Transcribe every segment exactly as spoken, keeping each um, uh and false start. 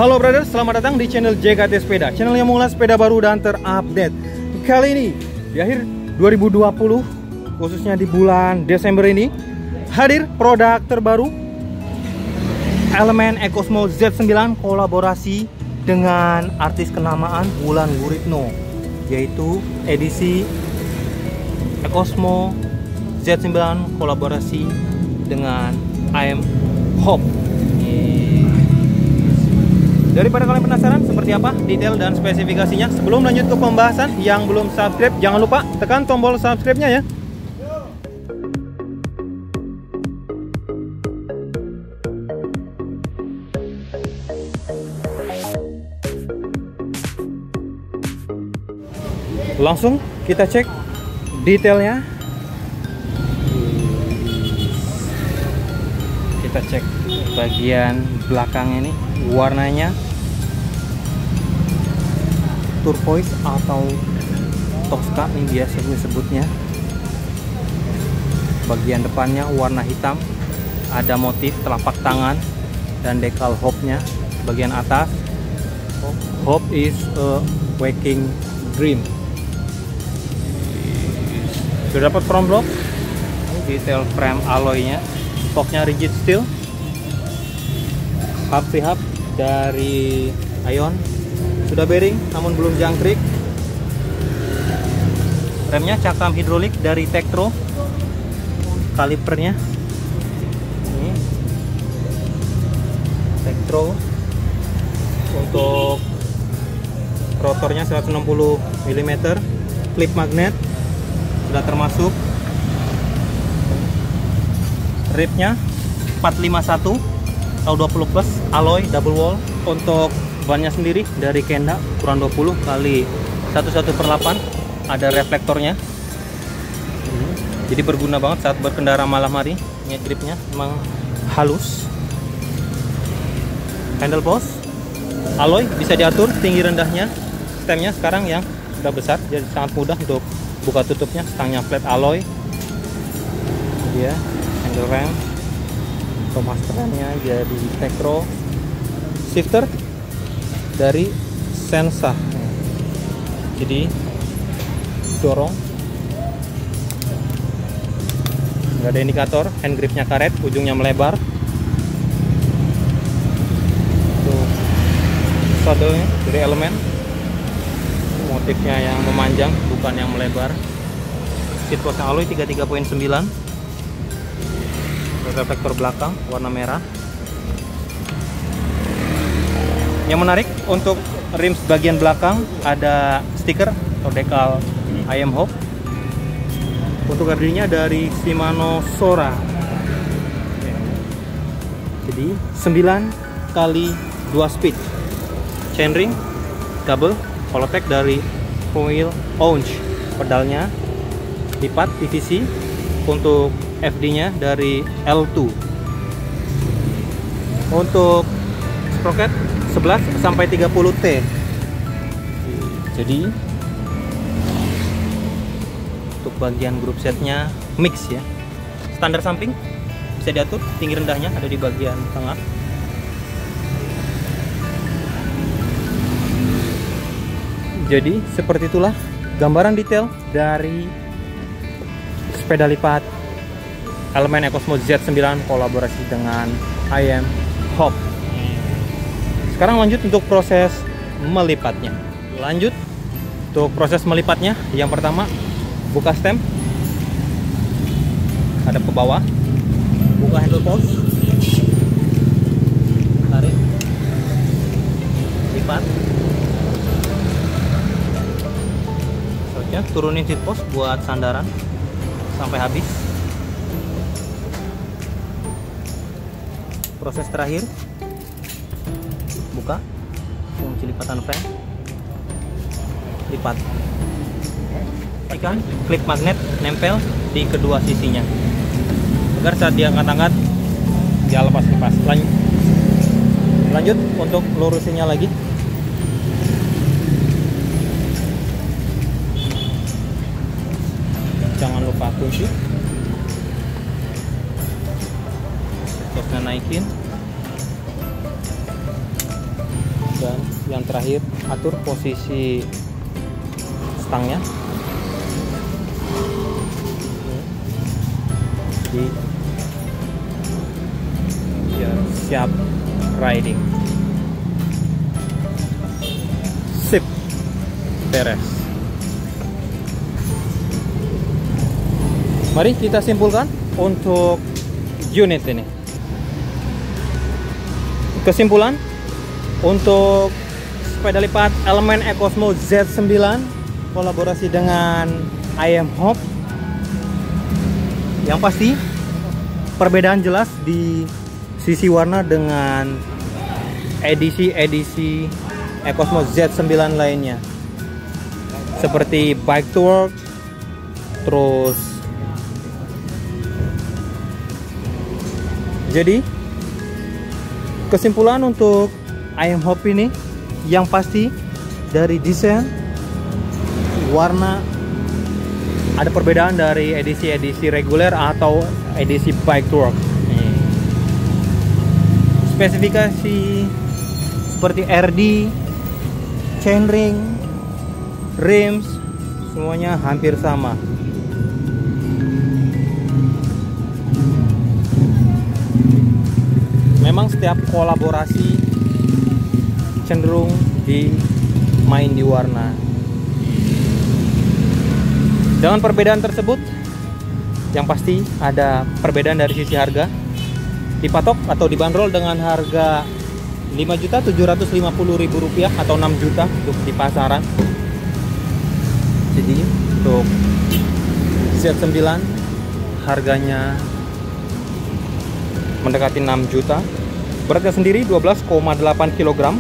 Halo brother, selamat datang di channel J K T Sepeda, channel yang mengulas sepeda baru dan terupdate. Kali ini di akhir dua ribu dua puluh, khususnya di bulan Desember ini, hadir produk terbaru Elemen EcoSmo Z sembilan kolaborasi dengan artis kenamaan Wulan Guritno, yaitu edisi EcoSmo Z sembilan kolaborasi dengan I am Hope. Daripada kalian penasaran seperti apa detail dan spesifikasinya, sebelum lanjut ke pembahasan, yang belum subscribe jangan lupa tekan tombol subscribe-nya ya. Langsung kita cek detailnya. Kita cek bagian belakangnya nih, warnanya turquoise atau Tosca nih biasa gue sebutnya. Bagian depannya warna hitam, ada motif telapak tangan dan dekal Hope-nya. Bagian atas Hope is a waking dream. Sudah dapat front block, detail frame alloy-nya, stoknya rigid steel. Hub hub dari Ion sudah bearing namun belum jangkrik. Remnya cakram hidrolik dari Tektro. Kalipernya ini Tektro. Untuk rotornya seratus enam puluh milimeter, clip magnet sudah termasuk. Ribnya empat lima satu atau dua puluh plus alloy double wall. Untuk bannya sendiri dari Kenda ukuran dua puluh kali seratus satu per delapan, ada reflektornya. Jadi berguna banget saat berkendara malam hari. Ini gripnya memang halus. Handle post alloy, bisa diatur tinggi rendahnya. Stemnya sekarang yang sudah besar, jadi sangat mudah untuk buka tutupnya. Stangnya flat alloy. Dia handle ram. Pemasterannya jadi Tektro. Shifter dari Sensa, jadi dorong, nggak ada indikator. Hand gripnya karet, ujungnya melebar. Untuk saddle-nya dari Elemen, motifnya yang memanjang bukan yang melebar. Seat post alloy tiga puluh tiga koma sembilan. Reflektor belakang warna merah. Yang menarik, untuk rim bagian belakang ada stiker atau dekal I am Hope. Untuk hardinya dari Shimano Sora. Jadi sembilan kali dua speed. Chainring double Holotech dari Foil Ounce. Pedalnya lipat P V C. Untuk F D-nya dari L dua. Untuk sprocket sebelas sampai tiga puluh T. Jadi untuk bagian grup setnya mix ya. Standar samping bisa diatur tinggi rendahnya, ada di bagian tengah. Jadi seperti itulah gambaran detail dari sepeda lipat Elemen EcoSmo Z sembilan kolaborasi dengan I am Hope. Sekarang lanjut untuk proses melipatnya. Lanjut untuk proses melipatnya. Yang pertama, buka stem, hadap ke bawah, buka handle post, tarik, lipat. Selanjutnya turunin seat post buat sandaran sampai habis. Proses terakhir, buka kunci lipatan frame, lipat, ikan klip magnet nempel di kedua sisinya agar saat diangkat-angkat dia lepas-lepas. Lanjut, lanjut untuk lurusinnya lagi. Jangan lupa kunci. Terusnya naikin, Dan yang terakhir, atur posisi stangnya di biar siap riding. Sip, beres. Mari kita simpulkan untuk unit ini. Kesimpulan untuk sepeda lipat Elemen EcoSmooth Z sembilan kolaborasi dengan I am Hope. Yang pasti perbedaan jelas di sisi warna dengan edisi-edisi EcoSmooth Z sembilan lainnya, seperti Bike to Work, terus jadi kesimpulan untuk I am Hope ini yang pasti dari desain, warna ada perbedaan dari edisi-edisi reguler atau edisi Bike to Work. Nih. Spesifikasi seperti R D, chainring, rims, semuanya hampir sama. Memang setiap kolaborasi cenderung di main di warna. Dengan perbedaan tersebut, yang pasti ada perbedaan dari sisi harga. Dipatok atau dibanderol dengan harga lima juta tujuh ratus lima puluh ribu rupiah atau enam juta untuk di pasaran. Jadi untuk Z sembilan harganya mendekati enam juta. Beratnya sendiri dua belas koma delapan kilogram.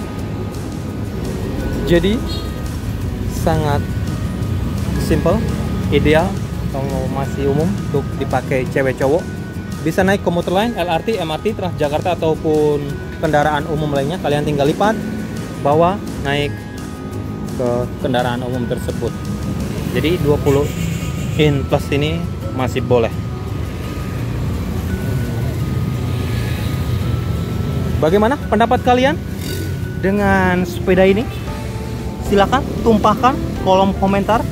Jadi sangat simple, ideal atau masih umum untuk dipakai cewek cowok. Bisa naik komuter lain, L R T, M R T, Transjakarta ataupun kendaraan umum lainnya. Kalian tinggal lipat, bawa, naik ke kendaraan umum tersebut. Jadi dua puluh in plus ini masih boleh. Bagaimana pendapat kalian dengan sepeda ini? Silakan tumpahkan kolom komentar.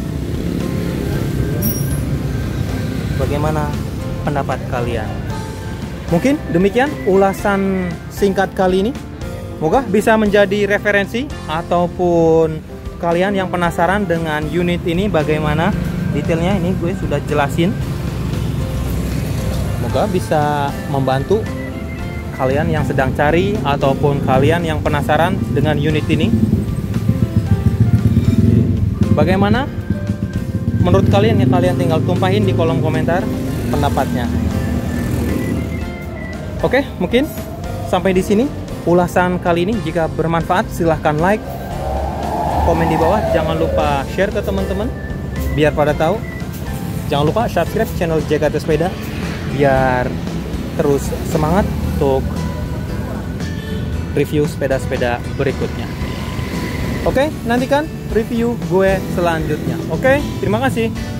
Bagaimana pendapat kalian? Mungkin demikian ulasan singkat kali ini. Semoga bisa menjadi referensi ataupun kalian yang penasaran dengan unit ini bagaimana detailnya, ini gue sudah jelasin. Semoga bisa membantu kalian yang sedang cari ataupun kalian yang penasaran dengan unit ini. Bagaimana menurut kalian? Ya, kalian tinggal tumpahin di kolom komentar pendapatnya. Oke, mungkin sampai di sini ulasan kali ini. Jika bermanfaat silahkan like, komen di bawah, jangan lupa share ke teman-teman biar pada tahu. Jangan lupa subscribe channel J K T Sepeda biar terus semangat untuk review sepeda-sepeda berikutnya. Oke, nantikan review gue selanjutnya. Oke, terima kasih.